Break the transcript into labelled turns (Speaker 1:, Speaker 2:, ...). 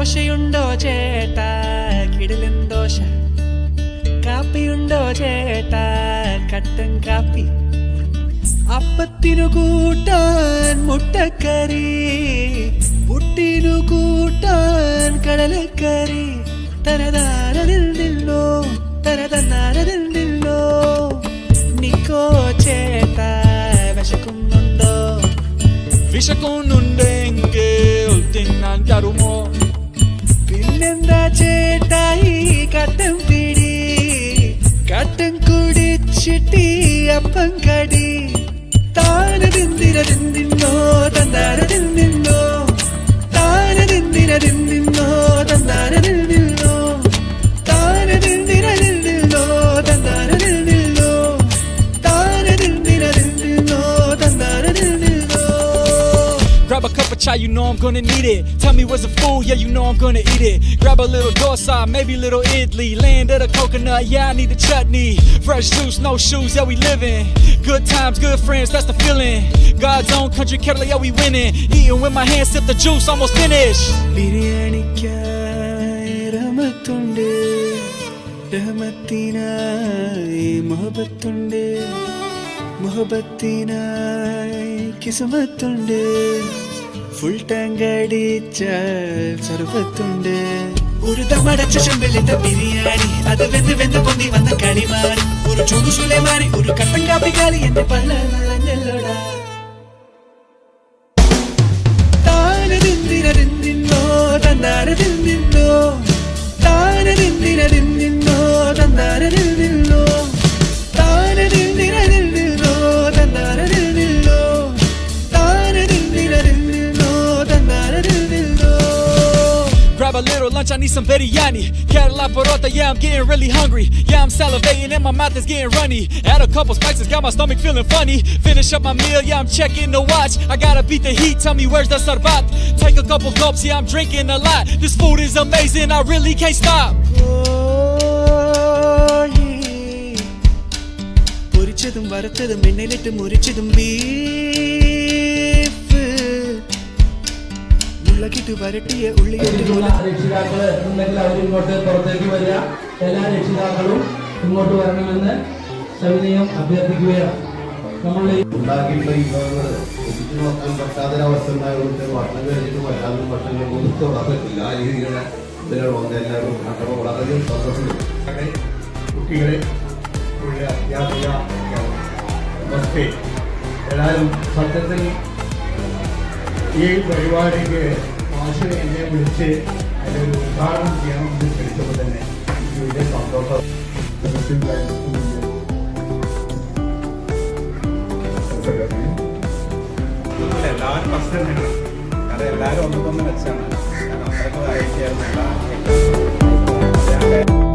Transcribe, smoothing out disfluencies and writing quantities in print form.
Speaker 1: ദോശയുണ്ടോ ചേട്ടാ കിടിലൻ ദോശ കാപ്പിയുണ്ടോ ചേട്ടാ കട്ടൻ കാപ്പി അപ്പത്തിനു കൂട്ടാൻ മുട്ടക്കറി പുട്ടിനു കൂട്ടാൻ കടലക്കറി തരതാരതിൽ നിന്നോ തരതന്നാരതിൽ നിന്നോ നിക്കോ ചേട്ടാ വിശക്കുന്നുണ്ടോ
Speaker 2: വിശക്കുന്നുണ്ടെങ്കിൽ തിന്നാൻ തരുമോ
Speaker 1: പിന്നെന്താ ചേട്ടാ ഈ കട്ടൻ പിടി കട്ടൻ കുടിച്ചിട്ടി അപ്പം കടി താനതിന്തിരതിന്തിന്നോ തന്നാരതിൽ നിന്നോ താനതിന്തിരതിന്തിന്നോ തന്നാരതിൽ നിന്നോ താനതിന്തിരതിൽ നിന്നോ തന്നാരതിൽ നിന്നോ താനതിന്തിരതിന്തിന്നോ തന്നാരതിൽ നിന്നോ.
Speaker 2: Grab a cup of chai, you know I'm gonna need it. Tell me what's a food, yeah, you know I'm gonna eat it. Grab a little dosa, maybe a little idli. Land of the coconut, yeah, I need the chutney. Fresh juice, no shoes, yeah, we living. Good times, good friends, that's the feeling. God's own country, Kerala, yeah, we winning. Eating with my hands, sip the juice, almost finished.
Speaker 1: ബിരിയാണിക്കായി റഹമത്തുണ്ട് റഹമത്തിനായി മുഹബത്തുണ്ട് മുഹബത്തിനായി കിസ്മത്തുണ്ട് full tank അടിച്ചാൽ സർബത്തുണ്ട് ഒരു ദമടച്ച ചെമ്പലിന്റെ ബിരിയാണി അത് വെന്ത് വെന്ത് പൊന്തി വന്ന കളിമാറി ഒരു ചൂടു സുലൈമാനി ഒരു കട്ടൻ കാപ്പി കാലി എന്റെ പള്ള നിറഞ്ഞല്ലോടാ താനതിന്തിരതിന്തിന്നോ തന്നാരതിൽ നിന്നോ താനതിന്തിരതിന്തിന്നോ തന്നാരതിൽ നിന്നോ താനതിന്തിരതിൽ നിന്നോ തന്നാരതിൽ നിന്നോ താനതിന്തിരതിൽ നിന്നോ തന്നാരതിൽ നിന്നോ.
Speaker 2: Grab a little lunch, I need some biryani. Kerala parota, yeah, I'm getting really hungry. Yeah, I'm salivating and my mouth is getting runny. Add a couple spices, got my stomach feeling funny. Finish up my meal, yeah, I'm checking the watch. I gotta beat the heat, tell me where's the sarbat. Take a couple gulps, yeah, I'm drinking a lot. This food is amazing, I really can't stop.
Speaker 1: പൊരിച്ചതും വറുത്തതും എണ്ണയിലിട്ട് മുറിച്ചതും beef മുളകിട്ട് വരട്ടിയ ഉള്ളിയിട്ട്
Speaker 3: രക്ഷിതാക്കള് ഉണ്ടെങ്കിൽ അവരിങ്ങോട്ട് പുറത്തേക്ക് വരിക. എല്ലാ രക്ഷിതാക്കളും ഇങ്ങോട്ട് വരണമെന്ന് സവിനയം അഭ്യർത്ഥിക്കുകയാണ്. നമ്മളുടെ
Speaker 4: ഉണ്ടാക്കിയിട്ടുള്ള വിഭവങ്ങൾ ഒപ്പിച്ചു നോക്കാൻ പറ്റാത്തൊരവസ്ഥ ഉണ്ടായതുകൊണ്ട് ഭക്ഷണം കഴിച്ചിട്ട് വല്ലാതെ ഭക്ഷണം തൊടാൻ പറ്റില്ല. ആ രീതിയിലുള്ള ഇതിലുള്ള എല്ലാവരും അപ്പോൾ വളരെയധികം സന്തോഷമുണ്ട്. കുട്ടികളെ അധ്യാപിക നമസ്തേ. എല്ലാവരും സത്യത്തിൽ ഈ പരിപാടിക്ക് മാഷിനെ എന്നെ വിളിച്ച് അതിലൊരു ഉദ്ഘാടനം ചെയ്യണമെന്ന് ക്ഷണിച്ചപ്പോൾ തന്നെ എനിക്ക് വലിയ സന്തോഷം.
Speaker 5: എല്ലാവരും ഫസ്റ്റ് തന്നെയാണ്. കാരണം എല്ലാവരും ഒന്നുകൊന്ന് വെച്ചാണ്. കാരണം അത്രയ്ക്ക് വായിക്കായിരുന്നു.